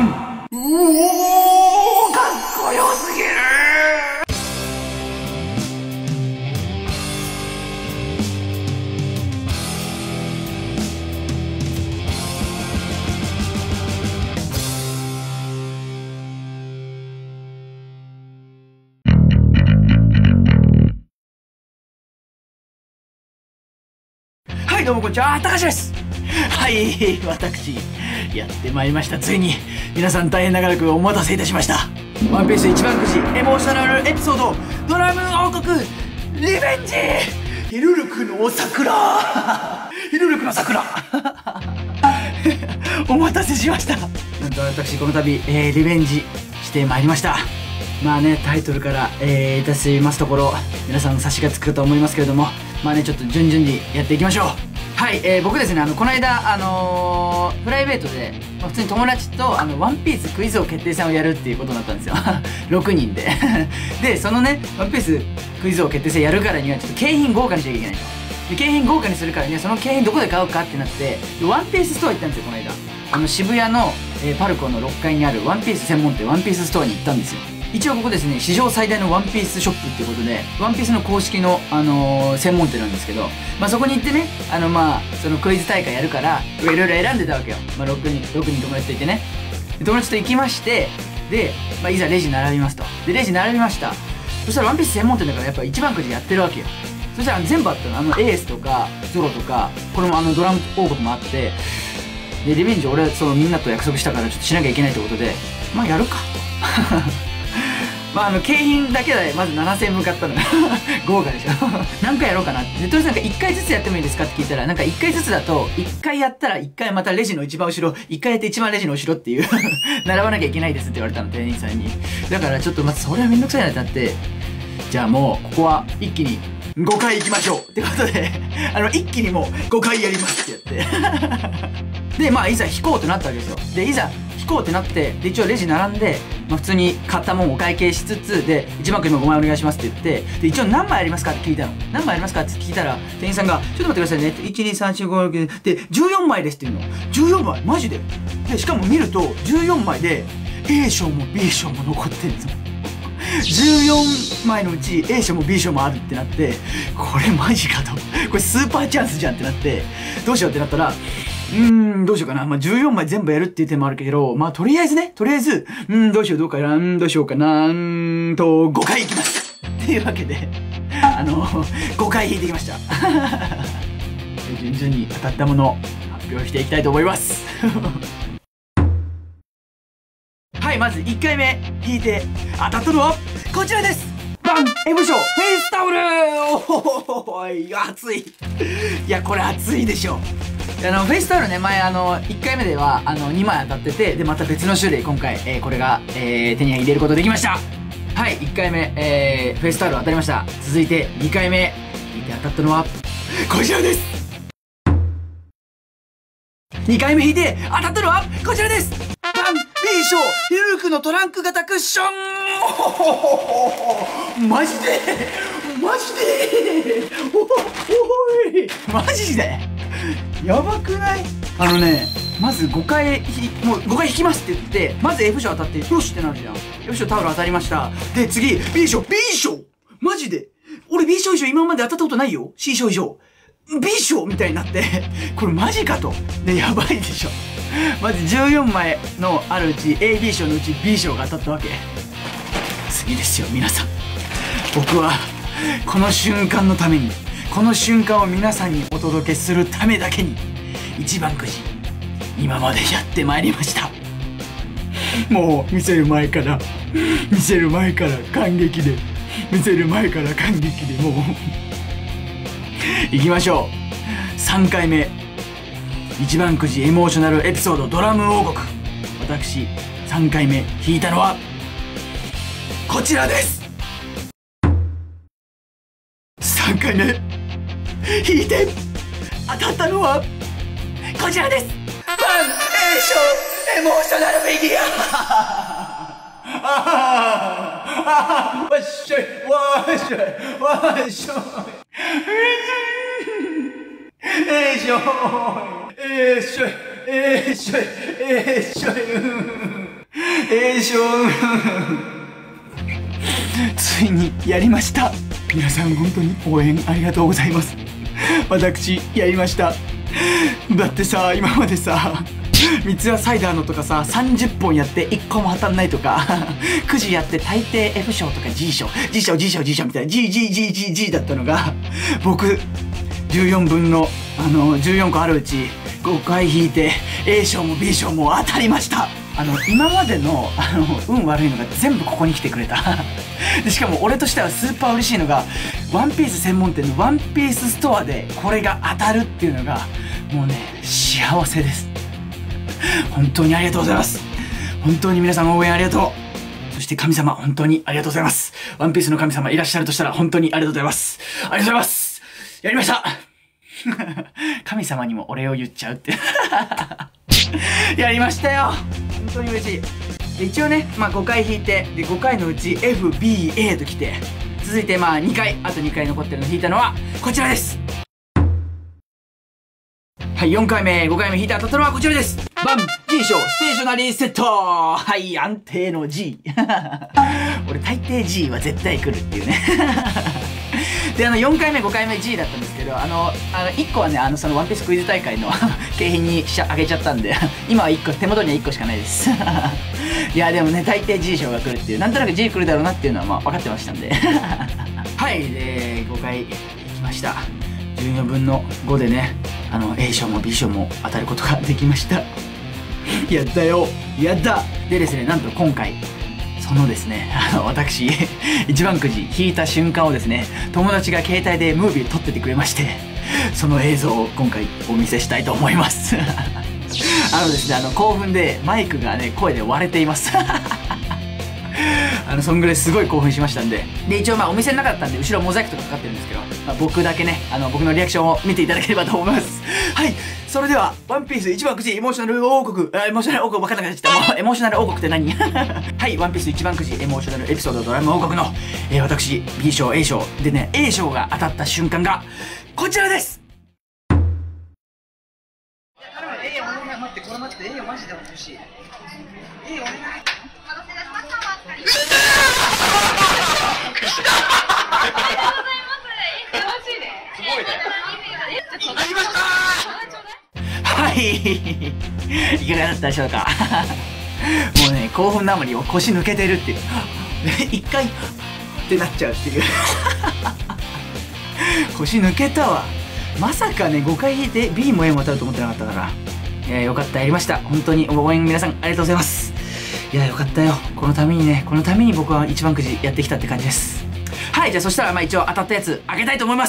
バン。うおー、かっこよすぎる。はい、どうもこんにちは、たかしです。はい、私、やってまいりました。ついに、皆さん大変長らくお待たせいたしました。ワンピース一番くじ、エモーショナルエピソード、ドラム王国、リベンジヒルルクの桜ヒルルクの桜お待たせしました。なんと私、この度、リベンジしてまいりました。まあね、タイトルから、いたしますところ、皆さん察しがつくと思いますけれども、まあね、ちょっと順々にやっていきましょう。はい、僕ですね、この間、プライベートで、まあ、普通に友達と、ワンピースクイズ王決定戦をやるっていうことになったんですよ。6人で。で、そのね、ワンピースクイズ王決定戦やるからには、ちょっと景品豪華にしなきゃいけないと。で、景品豪華にするからには、その景品どこで買うかってなって、ワンピースストア行ったんですよ、この間。渋谷の、パルコの6階にあるワンピース専門店、ワンピースストアに行ったんですよ。一応ここですね、史上最大のワンピースショップっていうことで、ワンピースの公式の、専門店なんですけど、まあそこに行ってね、まあ、そのクイズ大会やるから、いろいろ選んでたわけよ。まあ6人友達といてね。で友達と行きまして、で、まあいざレジ並びますと。で、レジ並びました。そしたらワンピース専門店だからやっぱ一番くじやってるわけよ。そしたら全部あったの。エースとか、ゾロとか、これもドラム王国もあって、で、リベンジ俺、みんなと約束したからちょっとしなきゃいけないってことで、まあやるかと。まあ景品だけでまず7000円向かったの。豪華でしょ。何回やろうかなって。とりあえずなんか1回ずつやってもいいですかって聞いたら、なんか1回ずつだと、1回やったら1回またレジの一番後ろ、1回やって一番レジの後ろっていう、並ばなきゃいけないですって言われたの、店員さんに。だからちょっとまずそれはめんどくさいなってなって、じゃあもう、ここは一気に5回行きましょうってことで、一気にもう5回やりますってやって。で、まあいざ引こうってなったわけですよ。で、いざ引こうってなって、で、一応レジ並んで、まあ普通に買ったもんお会計しつつ、で、1万く今5枚お願いしますって言って、で、一応何枚ありますかって聞いたの。何枚ありますかって聞いたら、店員さんが、ちょっと待ってくださいねって、1、2、3、4、5、6、で、14枚ですって言うの。14枚マジで。で、しかも見ると、14枚で、A 賞も B 賞も残ってるんですよ。14枚のうち A 賞も B 賞もあるってなって、これマジかと。これスーパーチャンスじゃんってなって、どうしようってなったら、どうしようかな。まあ、14枚全部やるっていう手もあるけど、まあ、とりあえず、どうしようかな、どうしようかな、5回いきます。っていうわけで、5回引いてきました。順々に当たったものを発表していきたいと思います。はい、まず1回目引いて当たったのはこちらです。バン !M 賞フェイスタオル。おーい、熱い。いや、これ熱いでしょ。フェイスタオルね、前1回目では2枚当たってて、で、また別の種類、今回、これが、手に入れることできました。はい、1回目、フェイスタオル当たりました。続いて2回目、引いて当たったのは、こちらです。2回目引いて当たったのは、こちらです。バン !B 賞ヒルルクのトランク型クッション。マジでマジでやばくない？まず5回引きますって言って、まず F 賞当たって、よしってなるじゃん。F 賞タオル当たりました。で、次、B 賞マジで俺 B 賞以上今まで当たったことないよ。C 賞以上。B 賞みたいになって、これマジかと。で、やばいでしょ。まず14枚のあるうち AB 賞のうち B 賞が当たったわけ。次ですよ、皆さん。僕は、この瞬間のために、この瞬間を皆さんにお届けするためだけに、一番くじ、今までやってまいりました。もう、見せる前から感激で、もう、行きましょう。3回目、一番くじエモーショナルエピソードドラム王国。私、3回目引いたのは、こちらです。3回目引いて当たったのはこちらです。バン A 賞エモーショナルフィギュア。わっしょい。A 賞 A 賞ついにやりました。皆さん本当に応援ありがとうございます。私やりました。だってさ、今までさ三ツ矢サイダーのとかさ30本やって1個も当たんないとか9時やって大抵 F 賞とか G 賞 G 賞 G 賞 G 賞みたいな GGGGG だったのが、僕14分の14個あるうち5回引いて A 賞も B 賞も当たりました。今までの運悪いのが全部ここに来てくれたでしかも俺としてはスーパー嬉しいのが、ワンピース専門店のワンピースストアでこれが当たるっていうのがもうね幸せです。本当にありがとうございます。本当に皆さん応援ありがとう。そして神様本当にありがとうございます。ワンピースの神様いらっしゃるとしたら本当にありがとうございます。ありがとうございます。やりました神様にもお礼を言っちゃうってやりましたよ。本当に嬉しい。で一応ね、5回引いて、で5回のうち FBA ときて、続いて2回、あと2回残ってるの引いたのはこちらです。はい、4回目、5回目引いて当たったのはこちらです。バン G 賞ステーショナリーセット。はい、安定の G 俺大抵 G は絶対来るっていうねで4回目5回目 G だったんですけど、1個はねそのワンピースクイズ大会の景品にあげちゃったんで今は1個、手元には1個しかないですいやでもね大抵 G 賞が来るっていう、なんとなく G 来るだろうなっていうのは分かってましたんではい、で5回行きました。14分の5でねA 賞も B 賞も当たることができましたやったよ、やった。でですね、なんと今回そのですね私一番くじ引いた瞬間をですね、友達が携帯でムービー撮っててくれまして、その映像を今回お見せしたいと思いますですね、興奮でマイクがね声で割れていますそんぐらいすごい興奮しましたんで、一応お店なかったんで後ろモザイクとかかかってるんですけど、僕だけね僕のリアクションを見ていただければと思いますはい、それではワンピース一番くじエモーショナル王国、エモーショナル王国分かんなくなっちゃった。もうエモーショナル王国って何はい、ワンピース一番くじエモーショナルエピソードドラム王国の、私 B 賞 A 賞でね A 賞が当たった瞬間がこちらです。待って、これ待って、マジで欲しい。お願い。はい、いかがだったでしょうかもうね興奮のあまり腰抜けてるっていう一回ってなっちゃうっていう腰抜けたわ。まさかね5回引いて B も A も当たると思ってなかったから、よかった、やりました。本当に応援皆さんありがとうございます。いやよかったよ、このために僕は一番くじやってきたって感じです。はい、じゃあそしたら一応当たったやつあげたいと思います。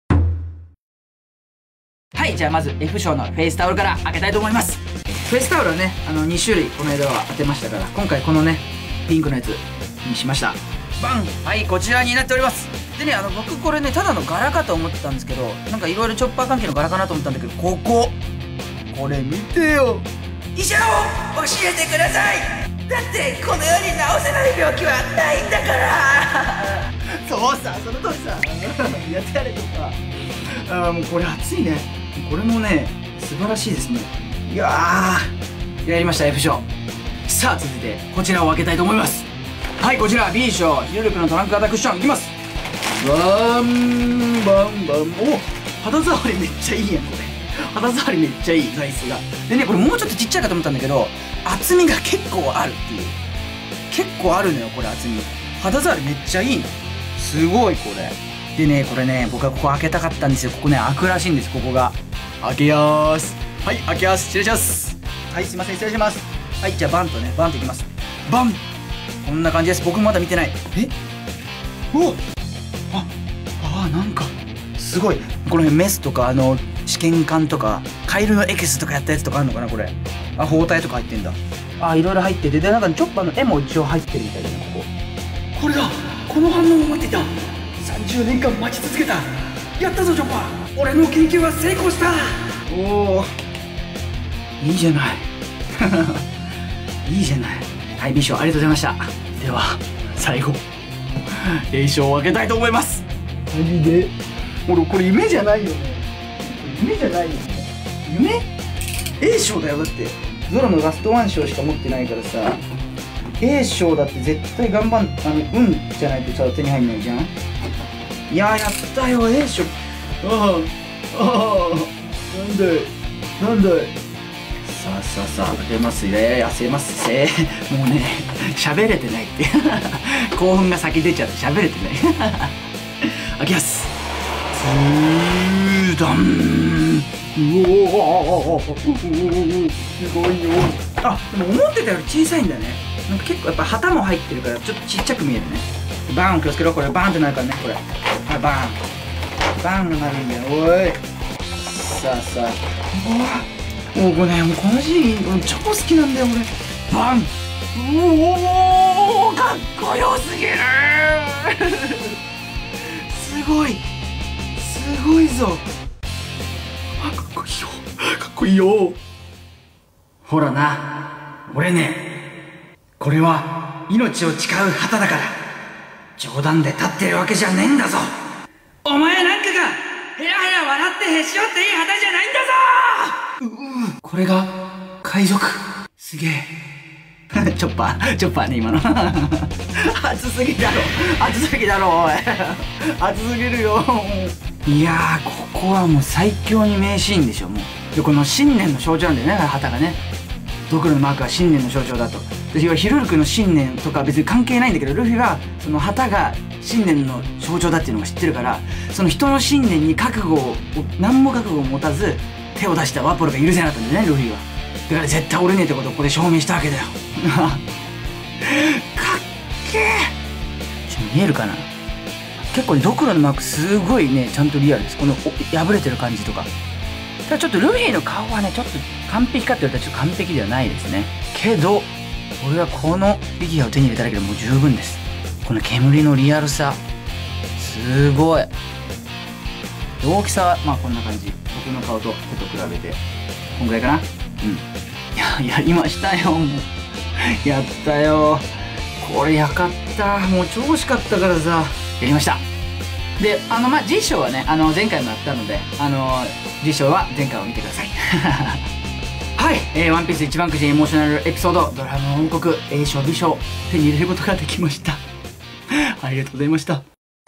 はい、じゃあまず F 賞のフェイスタオルから開けたいと思います。フェイスタオルはね2種類この間は当てましたから、今回このねピンクのやつにしました。バン、はい、こちらになっております。でね僕これねただの柄かと思ってたんですけど、なんかいろいろチョッパー関係の柄かなと思ったんだけど、これ見てよ。医者を教えてください。だってこの世に治せない病気はないんだからそうさ、その通りさやってやれとか。もうこれ熱いね。これもね素晴らしいですね。いやーやりました F 賞。さあ続いてこちらを開けたいと思います。はい、こちら B 賞ヒルルクのトランク型クッションいきます。バンバンバン。お、肌触りめっちゃいいやんこれ。肌触りめっちゃいい材質が。でねこれもうちょっとちっちゃいかと思ったんだけど、厚みが結構あるっていう。結構あるのよこれ厚み。肌触りめっちゃいいの。すごいこれ。でねこれね僕はここ開けたかったんですよ。ここね開くらしいんです。ここが開けやーす。はい、開けやす。失礼します。はい、すいません、失礼します。はい、じゃあバンとねバンといきます。バン、こんな感じです。僕まだ見てない。おなんかすごい。この辺メスとか試験管とかカエルのエキスとかやったやつとかあるのかなこれ。包帯とか入ってんだ。いろいろ入ってて、でなんかチョッパーの絵も一応入ってるみたいだね。これだ、この反応を待っていた。30年間待ち続けた。やったぞチョッパー、俺の研究は成功した。おお、いいじゃないいいじゃない。はい、B 賞ありがとうございました。では最後A 賞を開けたいと思います。マジで俺これ夢じゃないよね。夢じゃないよね。夢 A 賞だよ。だってゾロのラストワン賞しか持ってないからさ。 A 賞だって絶対頑張ん、運じゃないとさ手に入んないじゃん。いややったよ A 賞。なんでさあさあさあ出ますね、痩せますせもうね喋れてないって興奮が先出ちゃって喋れてない開きます。ズーダン。うおーすごいよ。あ、でも思ってたより小さいんだね。なんか結構やっぱ旗も入ってるからちょっとちっちゃく見えるね。バーン気をつけろ、これバーンってなるからね、これ。バーンバーンがなるんだよ。おいさあさあ、もうこれね、もうこのシーン超好きなんだよ俺。バン。おおかっこよすぎるすごいすごいぞ。あ、かっこいいよかっこいいよ。ほらな、俺ね、これは命を誓う旗だから冗談で立ってるわけじゃねえんだぞ。お前なんかがヘラヘラ笑ってへし折っていい旗じゃないんだぞ。これが海賊。すげえチョッパーね今の熱すぎだろおい熱すぎるよ。いやー、ここはもう最強に名シーンでしょ。もうでこの信念の象徴なんだよね、旗がね。ドクロのマークは信念の象徴だと。でヒルルクの信念とか別に関係ないんだけど、ルフィはその旗が信念の象徴だっていうのが知ってるから、その人の信念に何も覚悟を持たず手を出したワポロが許せなかったんだよね、ルフィは。だから絶対折れねえってことをここで証明したわけだよかっけえ。見えるかな。結構ね、ドクロのマークすごいねちゃんとリアルです。この破れてる感じとか。ただちょっとルフィの顔はねちょっと完璧かって言われたらちょっと完璧ではないですね。けど俺はこのフィギュアを手に入れただけでもう十分です。この煙のリアルさすごい。大きさはまあこんな感じ。僕の顔と手と比べてこんぐらいかな。うん、やりましたよ。もうやったよ。これやかった。もう超欲しかったからさやりました。でまあ実証はね前回もやったので実証は前回を見てくださいはい、ワンピース一番くじエモーショナルエピソードドラム王国 A 賞 B 賞手に入れることができましたありがとうございました。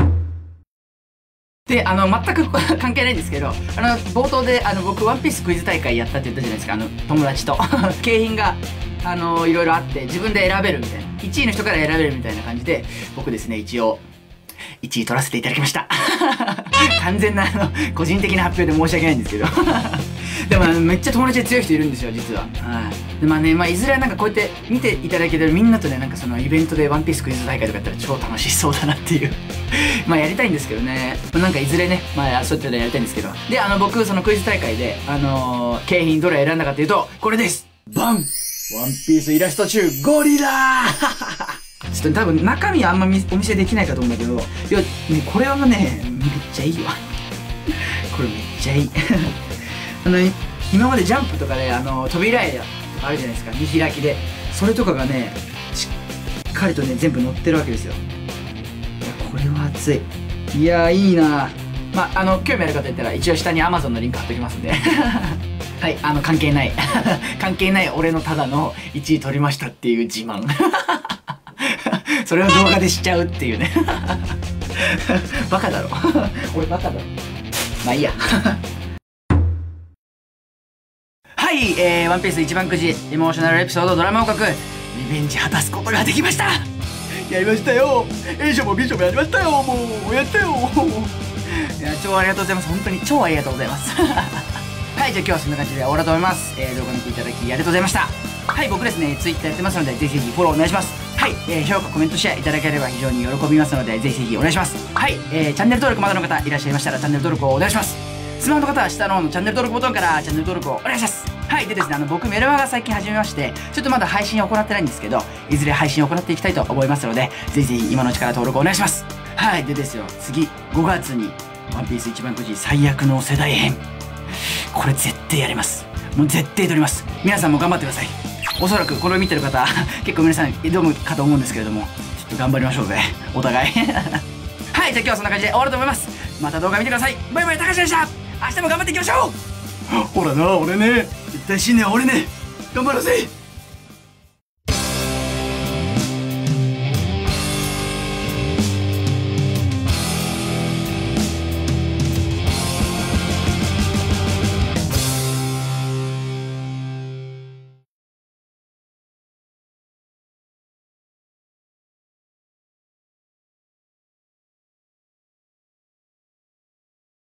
で全く関係ないんですけど冒頭で僕ワンピースクイズ大会やったって言ったじゃないですか、友達と景品がいろいろあって自分で選べるみたいな、1位の人から選べるみたいな感じで僕ですね一応1位取らせていただきました完全な個人的な発表で申し訳ないんですけどでもめっちゃ友達で強い人いるんですよ実は。でまあね、いずれはなんかこうやって見ていただけてるみんなとねなんかそのイベントでワンピースクイズ大会とかやったら超楽しそうだなっていうまあやりたいんですけどね、なんかいずれねまあそうやってやりたいんですけど、で僕そのクイズ大会で景品どれ選んだかっていうとこれです。バン！ワンピースイラスト中ゴリラちょっと多分中身はあんまお見せできないかと思うんだけど、いや、ね、これはねめっちゃいいわこれめっちゃいい今までジャンプとかで扉絵あるじゃないですか、見開きでそれとかがねしっかりとね全部載ってるわけですよ。いやこれは熱い。いやいいな。まあ興味ある方いたら一応下に Amazon のリンク貼っておきますんではい関係ない関係ない俺のただの1位取りましたっていう自慢それを動画でしちゃうっていうねバカだろ俺バカだろ。まあいいやはい、ワンピース一番くじエモーショナルエピソードドラマ王国リベンジ果たすことができました。やりましたよ。A 賞も B 賞もやりましたよ。もうやったよいや超ありがとうございます。本当に超ありがとうございますはいじゃあ今日はそんな感じで終わろうと思います。動画見ていただきありがとうございました。はい僕ですね Twitter やってますのでぜひぜひフォローお願いします。はい、評価コメントシェアいただければ非常に喜びますのでぜひぜひお願いします。はい、チャンネル登録まだの方いらっしゃいましたらチャンネル登録をお願いします。スマホの方は下の方のチャンネル登録ボタンからチャンネル登録をお願いします。はいでですね僕メルマガ最近始めましてちょっとまだ配信を行ってないんですけどいずれ配信を行っていきたいと思いますのでぜひぜひ今のうちから登録お願いします。はいでですよ次5月にワンピース一番くじ最悪の世代編これ絶対やります。もう絶対撮ります。皆さんも頑張ってください。おそらくこれを見てる方結構皆さん挑むかと思うんですけれどもちょっと頑張りましょうぜお互いはいじゃあ今日はそんな感じで終わると思います。また動画見てください。バイバイ、たかしでした。明日も頑張っていきましょう。ほらな俺ね絶対死ね俺ね頑張ろうぜ。